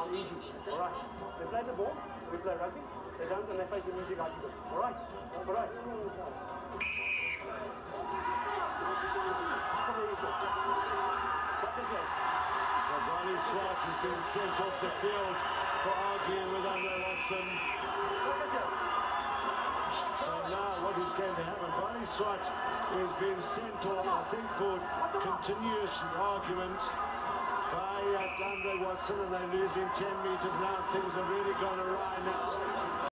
easy. All right. They play the ball, we play rugby. They don't, and they face the music like you do. All right. All right. So Balie Swart has been sent off the field for arguing with Andre Watson. So now what is going to happen? Balie Swart is being sent off, I think, for continuous argument by Andre Watson, and they're losing 10 metres now. Things are really gone awry now.